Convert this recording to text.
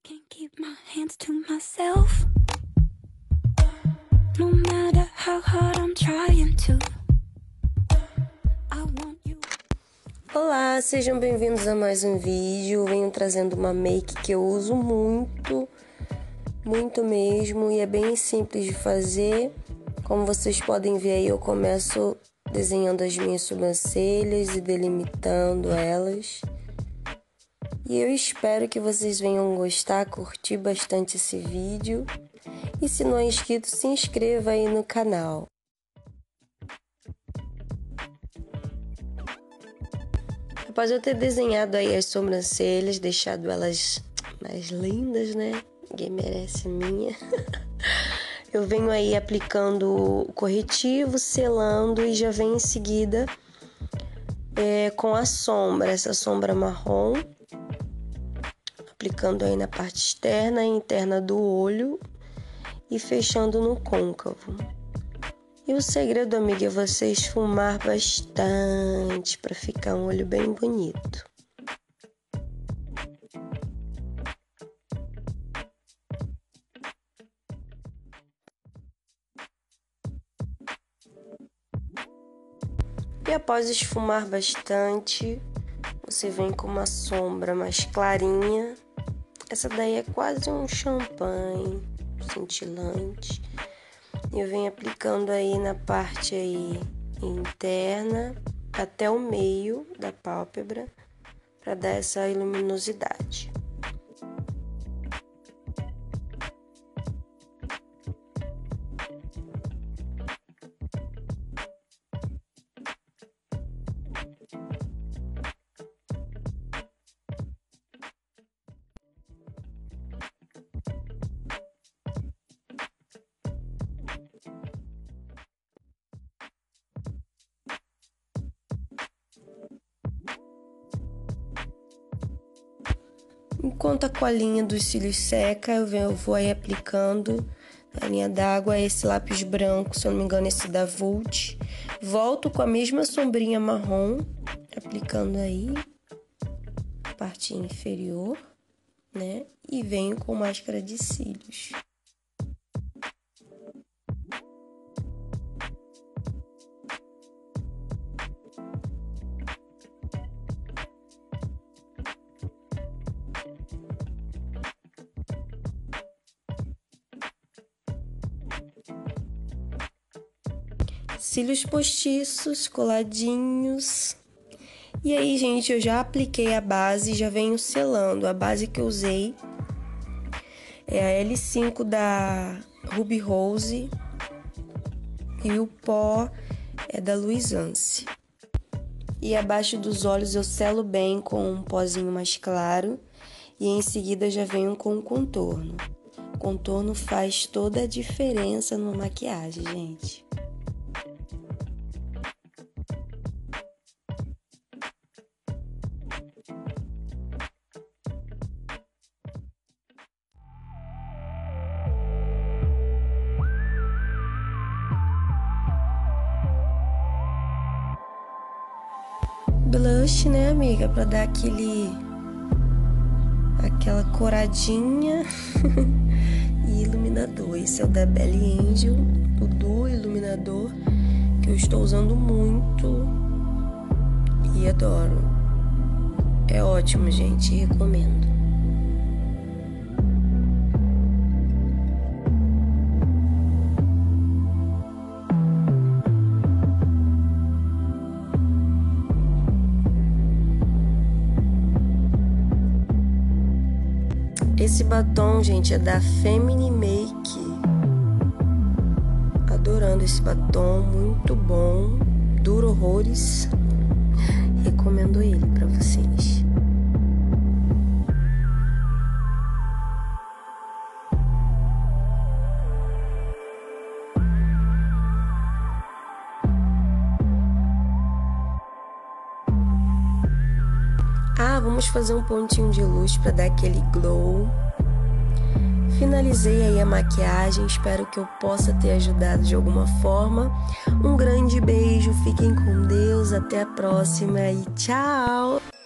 Can't keep my hands to myself. No matter how hard I'm trying to. I want you. Olá, sejam bem-vindos a mais um vídeo. Venho trazendo uma make que eu uso muito mesmo, e é bem simples de fazer. Como vocês podem ver aí, eu começo desenhando as minhas sobrancelhas e delimitando elas. E eu espero que vocês venham gostar, curtir bastante esse vídeo. E se não é inscrito, se inscreva aí no canal. Após eu ter desenhado aí as sobrancelhas, deixado elas mais lindas, né? Ninguém merece a minha. Eu venho aí aplicando o corretivo, selando e já venho em seguida com a sombra, essa sombra marrom. Aplicando aí na parte externa e interna do olho e fechando no côncavo. E o segredo, amiga, é você esfumar bastante para ficar um olho bem bonito. E após esfumar bastante, você vem com uma sombra mais clarinha. Essa daí é quase um champanhe cintilante. Eu venho aplicando aí na parte aí interna até o meio da pálpebra para dar essa luminosidade. Enquanto a colinha dos cílios seca, eu vou aí aplicando a linha d'água, esse lápis branco, se eu não me engano, esse da Vult. Volto com a mesma sombrinha marrom, aplicando aí a parte inferior, né? E venho com máscara de cílios. Cílios postiços, coladinhos. E aí, gente, eu já apliquei a base e já venho selando. A base que eu usei é a L5 da Ruby Rose e o pó é da Luisance. E abaixo dos olhos eu selo bem com um pozinho mais claro e em seguida já venho com o contorno. O contorno faz toda a diferença numa maquiagem, gente. Blush, né, amiga? Pra dar aquela coradinha. E iluminador. Esse é o da Belly Angel, o Duo Iluminador, que eu estou usando muito e adoro. É ótimo, gente, recomendo. Esse batom, gente, é da Femini Make. Adorando esse batom, muito bom, dura horrores. Recomendo ele pra vocês. Vamos fazer um pontinho de luz para dar aquele glow. Finalizei aí a maquiagem, espero que eu possa ter ajudado de alguma forma. Um grande beijo, fiquem com Deus, até a próxima e tchau!